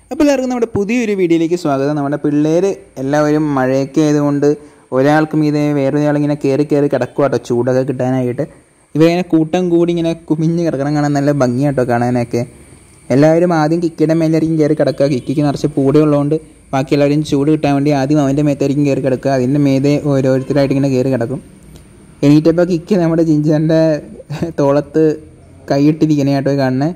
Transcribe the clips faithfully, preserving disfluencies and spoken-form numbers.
അപ്പോൾ എല്ലാവർക്കും നമ്മുടെ പുതിയൊരു വീഡിയോയിലേക്ക് സ്വാഗതം. നമ്മുടെ പിള്ളേർ എല്ലാവരും മഴയൊക്കെ ആയതുകൊണ്ട് ഒരാൾക്കും ഇത് വേറൊരാളിങ്ങനെ കയറി കയറി കിടക്കുക കേട്ടോ, ചൂടൊക്കെ കിട്ടാനായിട്ട്. ഇവയിങ്ങനെ കൂട്ടം കൂടി ഇങ്ങനെ കുമിഞ്ഞ് കിടക്കണം, കാണാൻ നല്ല ഭംഗിയാട്ടോ കാണാനൊക്കെ. എല്ലാവരും ആദ്യം കിക്കിയുടെ മേലായിരിക്കും കയറി കിടക്കുക. കിക്കിക്ക് നിറച്ച് പൂടെ ഉള്ളതുകൊണ്ട് ബാക്കി എല്ലാവരും ചൂട് കിട്ടാൻ വേണ്ടി ആദ്യം അവൻ്റെ മേത്തായിരിക്കും കയറി കിടക്കുക. അതിൻ്റെ മേതെ ഓരോരുത്തരായിട്ട് ഇങ്ങനെ കയറി കിടക്കും. എണീറ്റപ്പോൾ കിക്ക് നമ്മുടെ ജിഞ്ചറിൻ്റെ തോളത്ത് കൈയിട്ടിരിക്കണേട്ടോ കാണുന്നത്.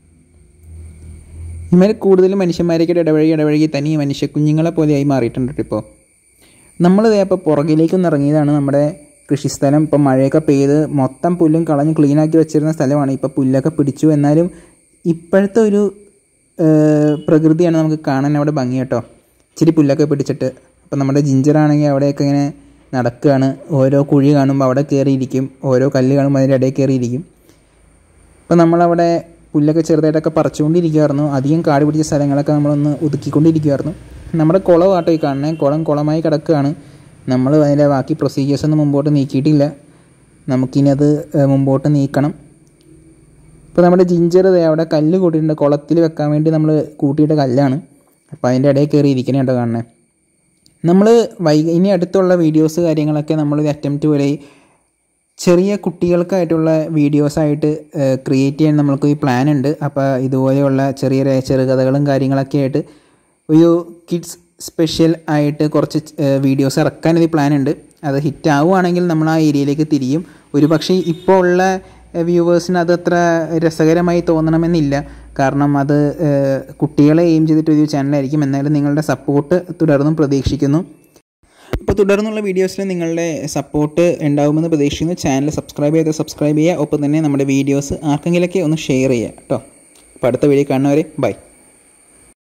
ഇവര് കൂടുതലും മനുഷ്യന്മാരേക്കായിട്ട് ഇടവഴി ഇടവഴി തനി മനുഷ്യ കുഞ്ഞുങ്ങളെ പോലെയായി മാറിയിട്ടുണ്ട്. ഇപ്പോൾ നമ്മൾ ഇപ്പോൾ പുറകിലേക്കൊന്ന് ഇറങ്ങിയതാണ്. നമ്മുടെ കൃഷിസ്ഥലം ഇപ്പോൾ മഴയൊക്കെ പെയ്ത് മൊത്തം പുല്ലും കളഞ്ഞ് ക്ലീനാക്കി വെച്ചിരുന്ന സ്ഥലമാണ്. ഇപ്പോൾ പുല്ലൊക്കെ പിടിച്ചു. എന്നാലും ഇപ്പോഴത്തെ ഒരു പ്രകൃതിയാണ് നമുക്ക് കാണാൻ അവിടെ ഭംഗി കേട്ടോ. ഇച്ചിരി പുല്ലൊക്കെ പിടിച്ചിട്ട് അപ്പോൾ നമ്മുടെ ജിഞ്ചറാണെങ്കിൽ അവിടെയൊക്കെ ഇങ്ങനെ നടക്കുകയാണ്. ഓരോ കുഴി കാണുമ്പോൾ അവിടെ കയറിയിരിക്കും, ഓരോ കല്ല് കാണുമ്പോൾ അതിൻ്റെ ഇടയിൽ കയറിയിരിക്കും. അപ്പോൾ നമ്മളവിടെ പുല്ലൊക്കെ ചെറുതായിട്ടൊക്കെ പറിച്ചുകൊണ്ടിരിക്കുമായിരുന്നു. അധികം കാട് പിടിച്ച സ്ഥലങ്ങളൊക്കെ നമ്മളൊന്ന് ഒതുക്കിക്കൊണ്ടിരിക്കുമായിരുന്നു. നമ്മുടെ കുളം ആട്ടോ ഈ കാണുന്നത്. കുളം കുളമായി കിടക്കുകയാണ്. നമ്മൾ അതിൻ്റെ ബാക്കി പ്രൊസീജിയേഴ്സൊന്നും മുമ്പോട്ട് നീക്കിയിട്ടില്ല. നമുക്കിനി അത് മുമ്പോട്ട് നീക്കണം. ഇപ്പോൾ നമ്മുടെ ജിഞ്ചർ അവിടെ കല്ല് കൂട്ടിയിട്ടുണ്ട്. കുളത്തിൽ വെക്കാൻ വേണ്ടി നമ്മൾ കൂട്ടിയിട്ട കല്ലാണ്. അപ്പോൾ അതിൻ്റെ ഇടയിൽ കയറി ഇരിക്കണേ കേട്ടോ കാണുന്നത്. നമ്മൾ വൈ ഇനി അടുത്തുള്ള വീഡിയോസ് കാര്യങ്ങളൊക്കെ നമ്മളൊരു അറ്റംപ്റ്റ് പോലെ ചെറിയ കുട്ടികൾക്കായിട്ടുള്ള വീഡിയോസായിട്ട് ക്രിയേറ്റ് ചെയ്യാൻ നമ്മൾക്ക് ഈ പ്ലാൻ ഉണ്ട്. അപ്പോൾ ഇതുപോലെയുള്ള ചെറിയ ചെറുകഥകളും കാര്യങ്ങളൊക്കെ ആയിട്ട് ഒരു കിഡ്സ് സ്പെഷ്യൽ ആയിട്ട് കുറച്ച് വീഡിയോസ് ഇറക്കാനൊരു പ്ലാൻ ഉണ്ട്. അത് ഹിറ്റ് ആവുകയാണെങ്കിൽ നമ്മൾ ആ ഏരിയയിലേക്ക് തിരിയും. ഒരു പക്ഷേ ഇപ്പോൾ ഉള്ള വ്യൂവേഴ്സിന് അത് അത്ര രസകരമായി തോന്നണമെന്നില്ല. കാരണം അത് കുട്ടികളെ എയിം ചെയ്തിട്ടൊരു ചാനലായിരിക്കും. എന്നാലും നിങ്ങളുടെ സപ്പോർട്ട് തുടർന്നും പ്രതീക്ഷിക്കുന്നു. അപ്പോൾ തുടർന്നുള്ള വീഡിയോസിൽ നിങ്ങളുടെ സപ്പോർട്ട് ഉണ്ടാകുമെന്ന് പ്രതീക്ഷിക്കുന്നു. ചാനൽ സബ്സ്ക്രൈബ് ചെയ്ത് സബ്സ്ക്രൈബ് ചെയ്യുക. ഒപ്പം തന്നെ നമ്മുടെ വീഡിയോസ് ആർക്കെങ്കിലൊക്കെ ഒന്ന് ഷെയർ ചെയ്യുക കേട്ടോ. അപ്പോൾ അടുത്ത വീഡിയോ കാണുന്നവരെ ബൈ.